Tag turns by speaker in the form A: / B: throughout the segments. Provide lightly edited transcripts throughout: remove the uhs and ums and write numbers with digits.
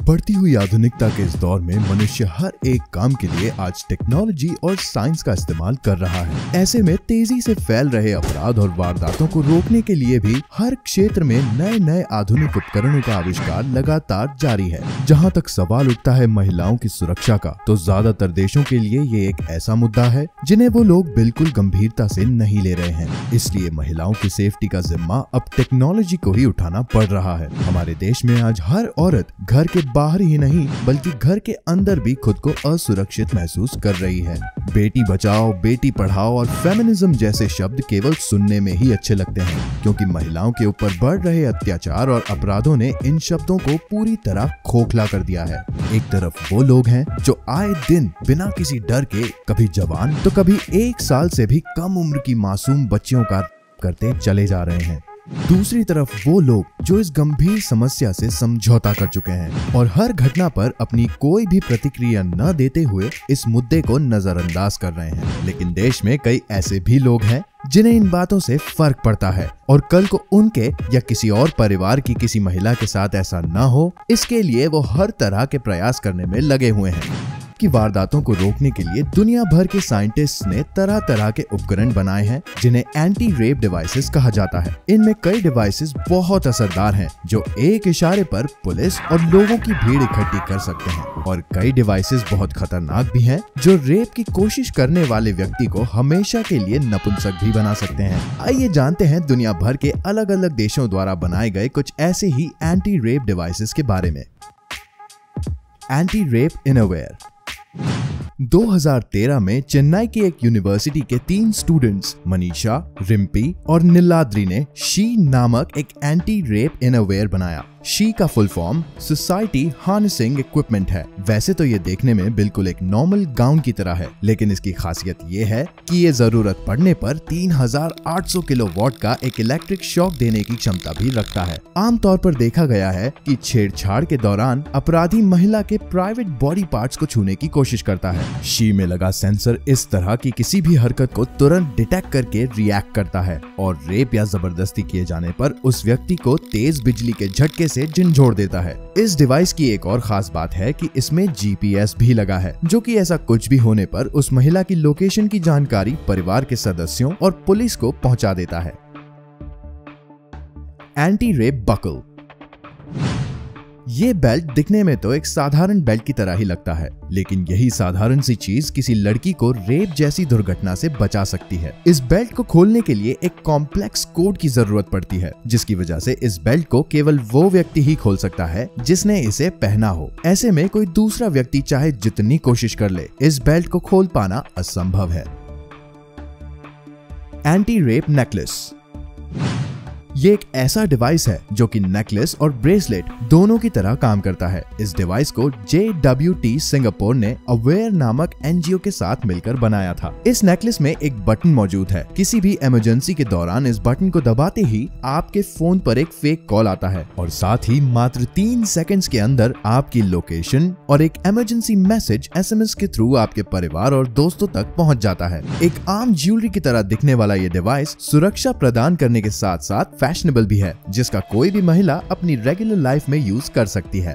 A: बढ़ती हुई आधुनिकता के इस दौर में मनुष्य हर एक काम के लिए आज टेक्नोलॉजी और साइंस का इस्तेमाल कर रहा है। ऐसे में तेजी से फैल रहे अपराध और वारदातों को रोकने के लिए भी हर क्षेत्र में नए नए आधुनिक उपकरणों का आविष्कार लगातार जारी है। जहां तक सवाल उठता है महिलाओं की सुरक्षा का, तो ज्यादातर देशों के लिए ये एक ऐसा मुद्दा है जिन्हें वो लोग बिल्कुल गंभीरता से नहीं ले रहे हैं। इसलिए महिलाओं की सेफ्टी का जिम्मा अब टेक्नोलॉजी को ही उठाना पड़ रहा है। हमारे देश में आज हर औरत घर के बाहर ही नहीं बल्कि घर के अंदर भी खुद को असुरक्षित महसूस कर रही है। बेटी बचाओ, बेटी पढ़ाओ और फेमिनिज्म जैसे शब्द केवल सुनने में ही अच्छे लगते हैं, क्योंकि महिलाओं के ऊपर बढ़ रहे अत्याचार और अपराधों ने इन शब्दों को पूरी तरह खोखला कर दिया है। एक तरफ वो लोग हैं जो आए दिन बिना किसी डर के कभी जवान तो कभी 1 साल से भी कम उम्र की मासूम बच्चियों का करते चले जा रहे हैं। दूसरी तरफ वो लोग जो इस गंभीर समस्या से समझौता कर चुके हैं और हर घटना पर अपनी कोई भी प्रतिक्रिया न देते हुए इस मुद्दे को नजरअंदाज कर रहे हैं। लेकिन देश में कई ऐसे भी लोग हैं जिन्हें इन बातों से फर्क पड़ता है और कल को उनके या किसी और परिवार की किसी महिला के साथ ऐसा न हो, इसके लिए वो हर तरह के प्रयास करने में लगे हुए हैं। की वारदातों को रोकने के लिए दुनिया भर के साइंटिस्ट्स ने तरह तरह के उपकरण बनाए हैं जिन्हें एंटी रेप डिवाइसेस कहा जाता है। इनमें कई डिवाइसेस बहुत असरदार हैं जो एक इशारे पर पुलिस और लोगों की भीड़ इकट्ठी कर सकते हैं, और कई डिवाइसेस बहुत खतरनाक भी हैं जो रेप की कोशिश करने वाले व्यक्ति को हमेशा के लिए नपुंसक भी बना सकते हैं। आइए जानते हैं दुनिया भर के अलग अलग देशों द्वारा बनाए गए कुछ ऐसे ही एंटी रेप डिवाइसेस के बारे में। Anti rape innerwear. 2013 में चेन्नई की एक यूनिवर्सिटी के 3 स्टूडेंट्स मनीषा, रिम्पी और नीलाद्री ने शी नामक एक एंटी रेप इनरवेयर बनाया। शी का full form society harnessing equipment है। वैसे तो ये देखने में बिल्कुल एक नॉर्मल गाउन की तरह है, लेकिन इसकी खासियत ये है कि ये जरूरत पड़ने पर 3800 किलोवाट का एक इलेक्ट्रिक शॉक देने की क्षमता भी रखता है। आमतौर पर देखा गया है कि छेड़छाड़ के दौरान अपराधी महिला के प्राइवेट बॉडी पार्ट्स को छूने की कोशिश करता है। शी में लगा सेंसर इस तरह की किसी भी हरकत को तुरंत डिटेक्ट करके रिएक्ट करता है और रेप या जबरदस्ती किए जाने पर उस व्यक्ति को तेज बिजली के झटके से झंझोड़ देता है। इस डिवाइस की एक और खास बात है कि इसमें GPS भी लगा है, जो कि ऐसा कुछ भी होने पर उस महिला की लोकेशन की जानकारी परिवार के सदस्यों और पुलिस को पहुंचा देता है। Anti rape buckle. ये बेल्ट दिखने में तो एक साधारण बेल्ट की तरह ही लगता है, लेकिन यही साधारण सी चीज किसी लड़की को रेप जैसी दुर्घटना से बचा सकती है। इस बेल्ट को खोलने के लिए एक कॉम्प्लेक्स कोड की जरूरत पड़ती है, जिसकी वजह से इस बेल्ट को केवल वो व्यक्ति ही खोल सकता है जिसने इसे पहना हो। ऐसे में कोई दूसरा व्यक्ति चाहे जितनी कोशिश कर ले, इस बेल्ट को खोल पाना असंभव है। Anti rape necklace. ये एक ऐसा डिवाइस है जो कि नेकलेस और ब्रेसलेट दोनों की तरह काम करता है। इस डिवाइस को JWT सिंगापुर ने अवेयर नामक NGO के साथ मिलकर बनाया था। इस नेकलेस में एक बटन मौजूद है। किसी भी इमरजेंसी के दौरान इस बटन को दबाते ही आपके फोन पर एक फेक कॉल आता है और साथ ही मात्र 3 सेकंड्स के अंदर आपकी लोकेशन और एक इमरजेंसी मैसेज SMS के थ्रू आपके परिवार और दोस्तों तक पहुंच जाता है। एक आम ज्वेलरी की तरह दिखने वाला ये डिवाइस सुरक्षा प्रदान करने के साथ साथ फैशनेबल भी है, जिसका कोई भी महिला अपनी रेगुलर लाइफ में यूज कर सकती है।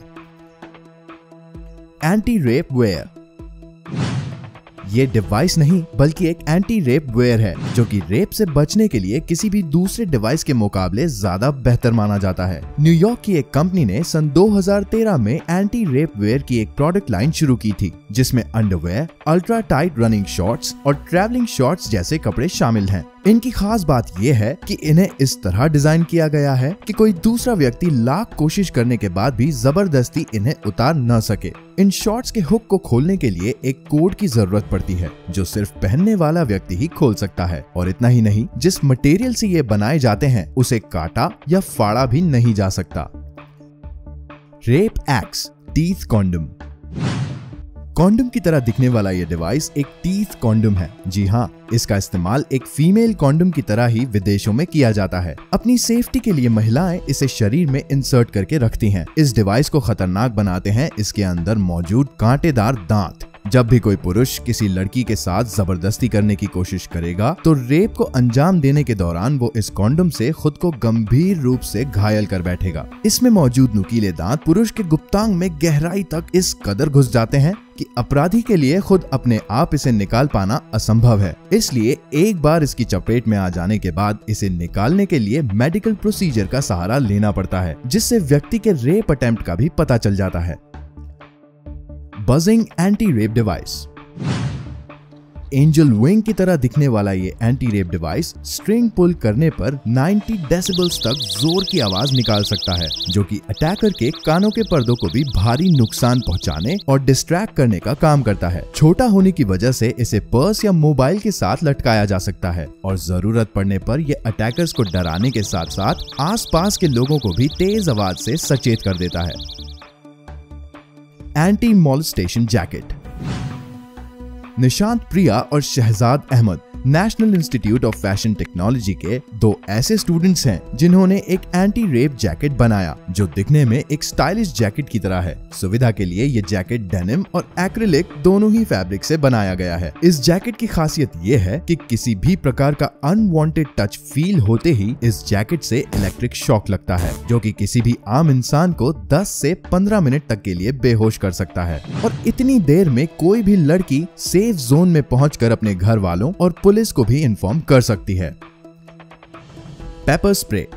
A: Anti rape wear. ये डिवाइस नहीं बल्कि एक एंटी रेप वेयर है जो कि रेप से बचने के लिए किसी भी दूसरे डिवाइस के मुकाबले ज्यादा बेहतर माना जाता है। न्यूयॉर्क की एक कंपनी ने सन 2013 में एंटी रेप वेयर की एक प्रोडक्ट लाइन शुरू की थी, जिसमें underwear, ultra tight running shorts और ट्रैवलिंग शॉर्ट्स जैसे कपड़े शामिल हैं। इनकी खास बात यह है कि इन्हें इस तरह डिजाइन किया गया है कि कोई दूसरा व्यक्ति लाख कोशिश करने के बाद भी जबरदस्ती इन्हें उतार न सके। इन शॉर्ट्स के हुक को खोलने के लिए एक कोड की जरूरत पड़ती है जो सिर्फ पहनने वाला व्यक्ति ही खोल सकता है, और इतना ही नहीं, जिस मटेरियल से ये बनाए जाते हैं उसे काटा या फाड़ा भी नहीं जा सकता। Rape axe teeth condom. Condom की तरह दिखने वाला ये डिवाइस एक टीथ कॉन्डम है। जी हाँ, इसका इस्तेमाल एक फीमेल कॉन्डम की तरह ही विदेशों में किया जाता है। अपनी सेफ्टी के लिए महिलाएं इसे शरीर में इंसर्ट करके रखती हैं। इस डिवाइस को खतरनाक बनाते हैं इसके अंदर मौजूद कांटेदार दांत। जब भी कोई पुरुष किसी लड़की के साथ जबरदस्ती करने की कोशिश करेगा तो रेप को अंजाम देने के दौरान वो इस कॉन्डोम से खुद को गंभीर रूप से घायल कर बैठेगा। इसमें मौजूद नुकीले दांत पुरुष के गुप्तांग में गहराई तक इस कदर घुस जाते हैं कि अपराधी के लिए खुद अपने आप इसे निकाल पाना असंभव है। इसलिए एक बार इसकी चपेट में आ जाने के बाद इसे निकालने के लिए मेडिकल प्रोसीजर का सहारा लेना पड़ता है, जिससे व्यक्ति के रेप अटेम्प्ट का भी पता चल जाता है। Buzzing anti rape device. Angel wing की तरह दिखने वाला ये anti rape device string pull करने पर 90 डेसिबल्स तक जोर की आवाज निकाल सकता है, जो कि अटैकर के कानों के पर्दों को भी भारी नुकसान पहुंचाने और डिस्ट्रैक्ट करने का काम करता है। छोटा होने की वजह से इसे पर्स या मोबाइल के साथ लटकाया जा सकता है और जरूरत पड़ने पर ये अटैकर्स को डराने के साथ साथ आसपास के लोगों को भी तेज आवाज से सचेत कर देता है। Anti molestation jacket. Nishant Priya और Shahzad Ahmed National Institute of Fashion Technology के दो ऐसे स्टूडेंट्स हैं जिन्होंने एक एंटी रेप जैकेट बनाया जो दिखने में एक स्टाइलिश जैकेट की तरह है। सुविधा के लिए ये जैकेट डेनिम और एक्रिलिक दोनों ही फैब्रिक से बनाया गया है। इस जैकेट की खासियत ये है कि किसी भी प्रकार का अनवांटेड टच फील होते ही इस जैकेट से इलेक्ट्रिक शॉक लगता है, जो कि किसी भी आम इंसान को 10 से 15 मिनट तक के लिए बेहोश कर सकता है। और इतनी देर में कोई भी लड़की सेफ जोन में पहुंचकर अपने घर वालों और पुलिस को भी इन्फॉर्म कर सकती है। Paper spray.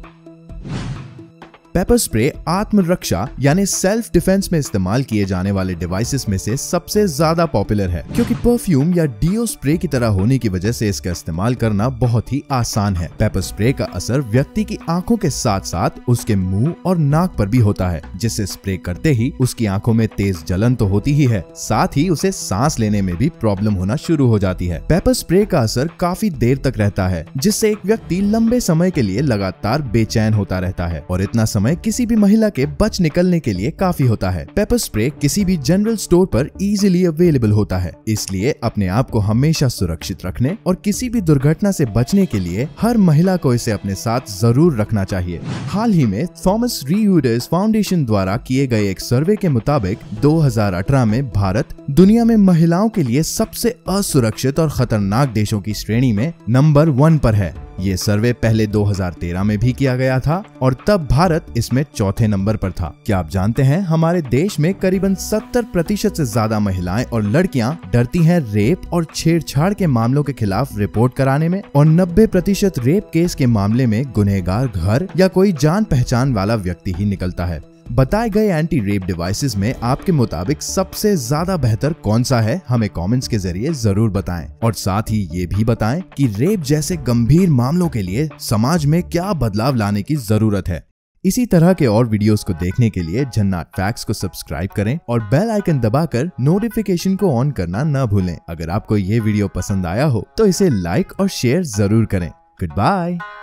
A: पेपर स्प्रे आत्मरक्षा यानी सेल्फ डिफेंस में इस्तेमाल किए जाने वाले डिवाइसेस में से सबसे ज्यादा पॉपुलर है, क्योंकि परफ्यूम या डीओ स्प्रे की तरह होने की वजह से इसका इस्तेमाल करना बहुत ही आसान है। पेपर स्प्रे का असर व्यक्ति की आंखों के साथ साथ उसके मुंह और नाक पर भी होता है, जिससे स्प्रे करते ही उसकी आंखों में तेज जलन तो होती ही है, साथ ही उसे सांस लेने में भी प्रॉब्लम होना शुरू हो जाती है। पेपर स्प्रे का असर काफी देर तक रहता है, जिससे एक व्यक्ति लंबे समय के लिए लगातार बेचैन होता रहता है और इतना समय किसी भी महिला के बच निकलने के लिए काफी होता है। पेपर स्प्रे किसी भी जनरल स्टोर पर इजीली अवेलेबल होता है, इसलिए अपने आप को हमेशा सुरक्षित रखने और किसी भी दुर्घटना से बचने के लिए हर महिला को इसे अपने साथ जरूर रखना चाहिए। हाल ही में थॉमस रीयूडर्स फाउंडेशन द्वारा किए गए एक सर्वे के मुताबिक 2018 में भारत दुनिया में महिलाओं के लिए सबसे असुरक्षित और खतरनाक देशों की श्रेणी में नंबर 1 पर है। ये सर्वे पहले 2013 में भी किया गया था और तब भारत इसमें चौथे नंबर पर था। क्या आप जानते हैं हमारे देश में करीबन 70% से ज्यादा महिलाएं और लड़कियां डरती हैं रेप और छेड़छाड़ के मामलों के खिलाफ रिपोर्ट कराने में, और 90% रेप केस के मामले में गुनहगार घर या कोई जान पहचान वाला व्यक्ति ही निकलता है। बताए गए एंटी रेप डिवाइसेस में आपके मुताबिक सबसे ज्यादा बेहतर कौन सा है, हमें कमेंट्स के जरिए जरूर बताएं। और साथ ही ये भी बताएं कि रेप जैसे गंभीर मामलों के लिए समाज में क्या बदलाव लाने की जरूरत है। इसी तरह के और वीडियोस को देखने के लिए जन्नत फैक्ट्स को सब्सक्राइब करें और बेल आइकन दबाकर नोटिफिकेशन को ऑन करना न भूलें। अगर आपको ये वीडियो पसंद आया हो तो इसे लाइक और शेयर जरूर करें। Good bye.